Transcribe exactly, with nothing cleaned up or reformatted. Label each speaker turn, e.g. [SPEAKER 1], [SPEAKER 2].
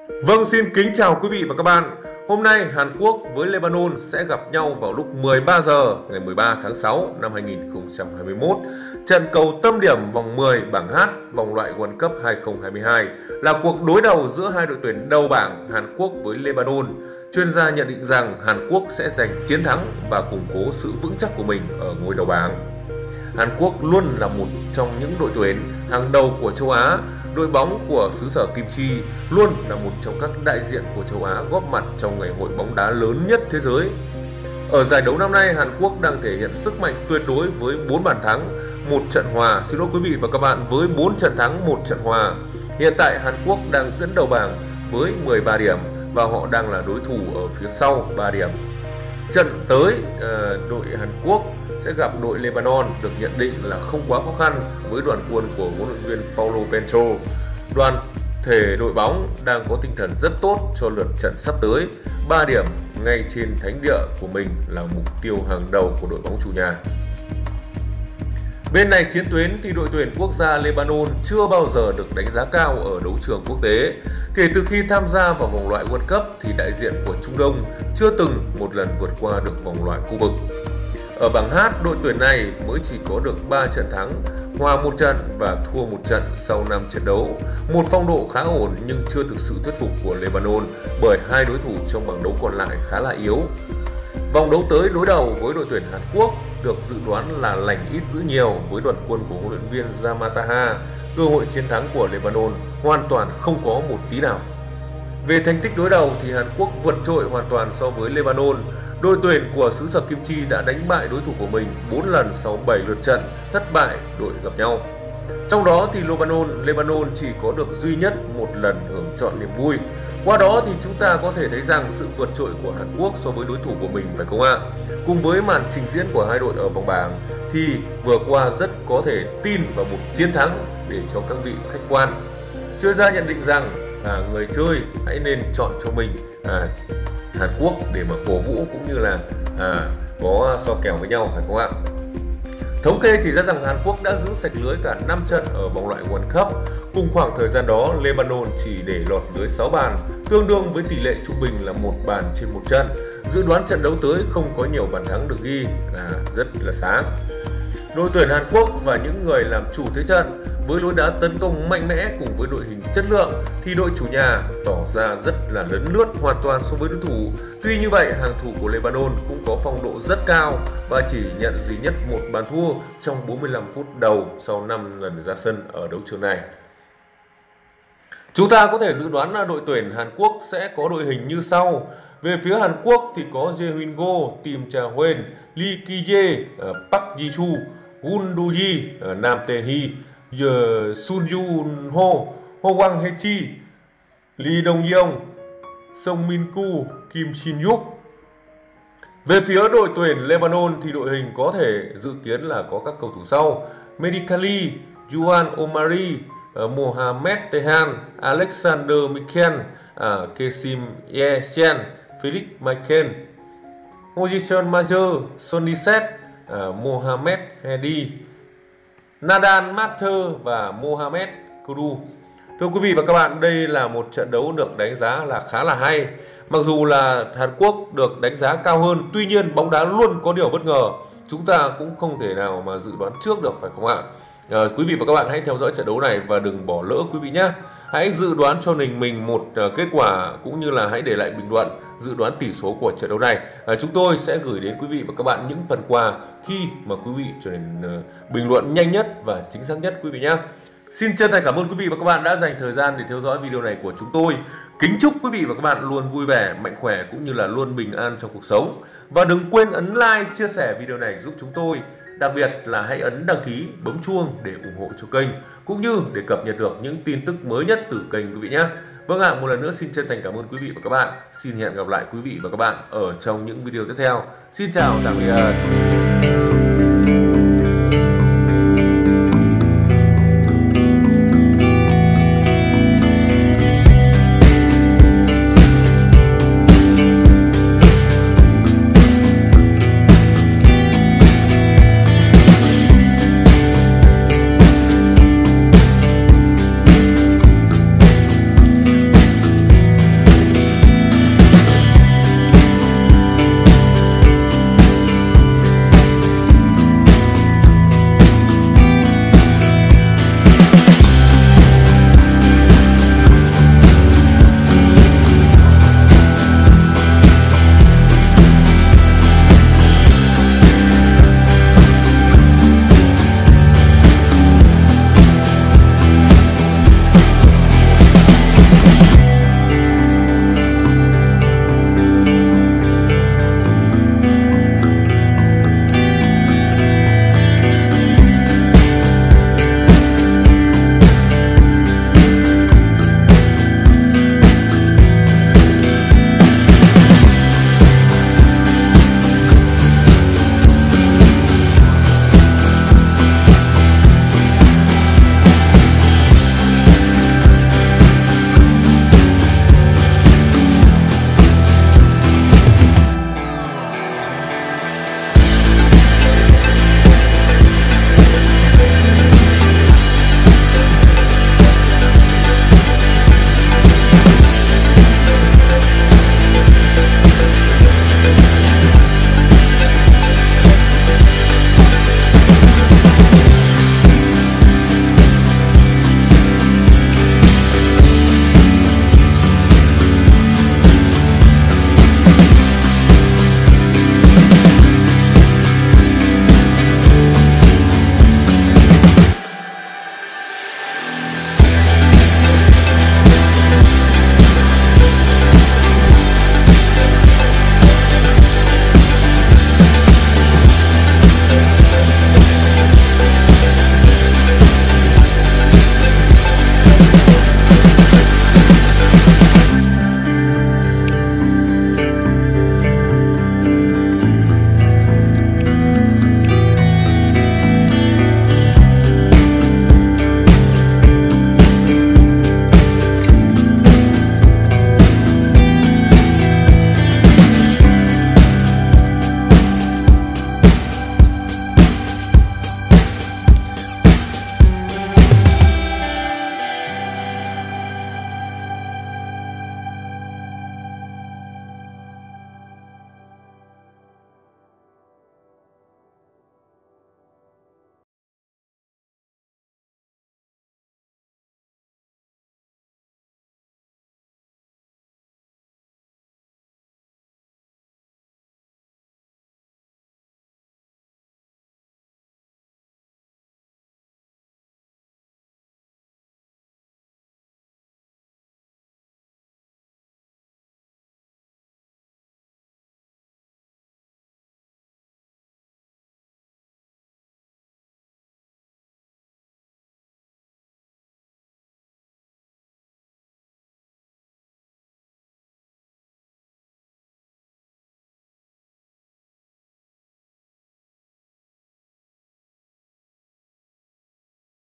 [SPEAKER 1] Vâng, xin kính chào quý vị và các bạn. Hôm nay Hàn Quốc với Lebanon sẽ gặp nhau vào lúc mười ba giờ ngày mười ba tháng sáu năm hai nghìn không trăm hai mươi mốt. Trận cầu tâm điểm vòng mười bảng H vòng loại World Cup hai không hai hai là cuộc đối đầu giữa hai đội tuyển đầu bảng Hàn Quốc với Lebanon. Chuyên gia nhận định rằng Hàn Quốc sẽ giành chiến thắng và củng cố sự vững chắc của mình ở ngôi đầu bảng. Hàn Quốc luôn là một trong những đội tuyển hàng đầu của châu Á. Đội bóng của xứ sở Kim Chi luôn là một trong các đại diện của châu Á góp mặt trong ngày hội bóng đá lớn nhất thế giới. Ở giải đấu năm nay, Hàn Quốc đang thể hiện sức mạnh tuyệt đối với bốn bàn thắng, một trận hòa. Xin lỗi quý vị và các bạn, với bốn trận thắng, một trận hòa. Hiện tại Hàn Quốc đang dẫn đầu bảng với mười ba điểm và họ đang là đối thủ ở phía sau ba điểm. Trận tới đội Hàn Quốc sẽ gặp đội Lebanon được nhận định là không quá khó khăn với đoàn quân của huấn luyện viên Paulo Bento. Đoàn thể đội bóng đang có tinh thần rất tốt cho lượt trận sắp tới. ba điểm ngay trên thánh địa của mình là mục tiêu hàng đầu của đội bóng chủ nhà. Bên này chiến tuyến thì đội tuyển quốc gia Lebanon chưa bao giờ được đánh giá cao ở đấu trường quốc tế. Kể từ khi tham gia vào vòng loại World Cup thì đại diện của Trung Đông chưa từng một lần vượt qua được vòng loại khu vực. Ở bảng H, đội tuyển này mới chỉ có được ba trận thắng, hòa một trận và thua một trận sau năm trận đấu. Một phong độ khá ổn nhưng chưa thực sự thuyết phục của Lebanon bởi hai đối thủ trong bảng đấu còn lại khá là yếu. Vòng đấu tới đối đầu với đội tuyển Hàn Quốc được dự đoán là lành ít dữ nhiều với đoàn quân của huấn luyện viên Yamataha. Cơ hội chiến thắng của Lebanon hoàn toàn không có một tí nào. Về thành tích đối đầu thì Hàn Quốc vượt trội hoàn toàn so với Lebanon. Đội tuyển của xứ sở Kim Chi đã đánh bại đối thủ của mình bốn lần sau bảy lượt trận, thất bại đội gặp nhau. Trong đó thì Lebanon, Lebanon chỉ có được duy nhất một lần hưởng trọn niềm vui. Qua đó thì chúng ta có thể thấy rằng sự vượt trội của Hàn Quốc so với đối thủ của mình, phải không ạ? Cùng với màn trình diễn của hai đội ở vòng bảng thì vừa qua rất có thể tin vào một chiến thắng để cho các vị khách quan. Chuyên gia nhận định rằng à, người chơi hãy nên chọn cho mình à, Hàn Quốc để mà cổ vũ cũng như là à, có so kèo với nhau, phải không ạ? Thống kê chỉ ra rằng Hàn Quốc đã giữ sạch lưới cả năm trận ở vòng loại World Cup. Cùng khoảng thời gian đó, Lebanon chỉ để lọt lưới sáu bàn, tương đương với tỷ lệ trung bình là một bàn trên một trận. Dự đoán trận đấu tới không có nhiều bàn thắng được ghi là rất là sáng. Đội tuyển Hàn Quốc và những người làm chủ thế trận với lối đá tấn công mạnh mẽ cùng với đội hình chất lượng thì đội chủ nhà tỏ ra rất là lấn lướt hoàn toàn so với đối thủ. Tuy như vậy, hàng thủ của Lebanon cũng có phong độ rất cao và chỉ nhận duy nhất một bàn thua trong bốn mươi lăm phút đầu sau năm lần ra sân ở đấu trường này. Chúng ta có thể dự đoán là đội tuyển Hàn Quốc sẽ có đội hình như sau. Về phía Hàn Quốc thì có Jae Huynh Go, Kim Cha Huen, Lee Ki-jae, Park Ji-chu, Gun Do-ji, Nam Tae-hee, Sun Yoon-ho, Ho Wang Hae-chi, Lee Dong-yeong, Song Min-koo, Kim Shin-yuk. Về phía đội tuyển Lebanon thì đội hình có thể dự kiến là có các cầu thủ sau: Mehdi Khalil, Juan Omari, Mohamed Tehan, Alexander Mikel, uh, Kesim Ye-chen, Felix Michael, Hojison Major, Sonny Set, uh, Mohamed Hedi, Nadan Matter và Mohamed Kudu. Thưa quý vị và các bạn, đây là một trận đấu được đánh giá là khá là hay. Mặc dù là Hàn Quốc được đánh giá cao hơn, tuy nhiên bóng đá luôn có điều bất ngờ. Chúng ta cũng không thể nào mà dự đoán trước được, phải không ạ? À, quý vị và các bạn hãy theo dõi trận đấu này và đừng bỏ lỡ quý vị nhé. Hãy dự đoán cho mình mình một uh, kết quả cũng như là hãy để lại bình luận dự đoán tỷ số của trận đấu này. À, chúng tôi sẽ gửi đến quý vị và các bạn những phần quà khi mà quý vị trở nên uh, bình luận nhanh nhất và chính xác nhất quý vị nhé. Xin chân thành cảm ơn quý vị và các bạn đã dành thời gian để theo dõi video này của chúng tôi. Kính chúc quý vị và các bạn luôn vui vẻ, mạnh khỏe cũng như là luôn bình an trong cuộc sống. Và đừng quên ấn like, chia sẻ video này giúp chúng tôi. Đặc biệt là hãy ấn đăng ký, bấm chuông để ủng hộ cho kênh cũng như để cập nhật được những tin tức mới nhất từ kênh quý vị nhé. Vâng ạ, một lần nữa xin chân thành cảm ơn quý vị và các bạn. Xin hẹn gặp lại quý vị và các bạn ở trong những video tiếp theo. Xin chào, tạm biệt.